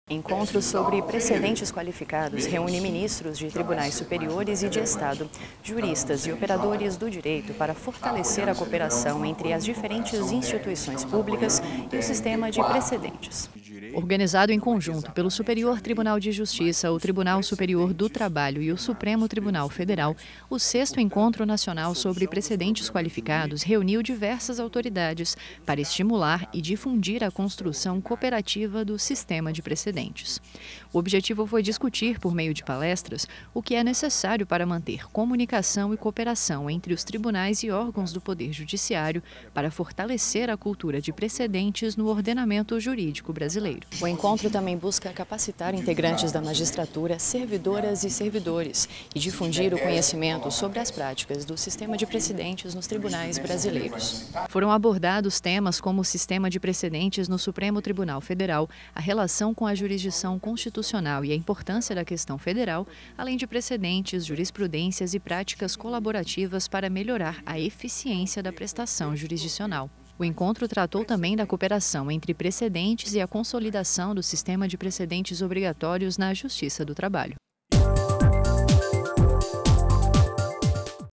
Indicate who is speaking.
Speaker 1: Encontro sobre precedentes qualificados reúne ministros de tribunais superiores e de Estado, juristas e operadores do direito para fortalecer a cooperação entre as diferentes instituições públicas e o sistema de precedentes. Organizado em conjunto pelo Superior Tribunal de Justiça, o Tribunal Superior do Trabalho e o Supremo Tribunal Federal, o 6º Encontro Nacional sobre Precedentes Qualificados reuniu diversas autoridades para estimular e difundir a construção cooperativa do sistema de precedentes. O objetivo foi discutir, por meio de palestras, o que é necessário para manter comunicação e cooperação entre os tribunais e órgãos do Poder Judiciário para fortalecer a cultura de precedentes no ordenamento jurídico brasileiro. O encontro também busca capacitar integrantes da magistratura, servidoras e servidores e difundir o conhecimento sobre as práticas do sistema de precedentes nos tribunais brasileiros. Foram abordados temas como o sistema de precedentes no Supremo Tribunal Federal, a relação com a jurisdição constitucional e a importância da questão federal, além de precedentes, jurisprudências e práticas colaborativas para melhorar a eficiência da prestação jurisdicional. O encontro tratou também da cooperação entre precedentes e a consolidação do sistema de precedentes obrigatórios na Justiça do Trabalho.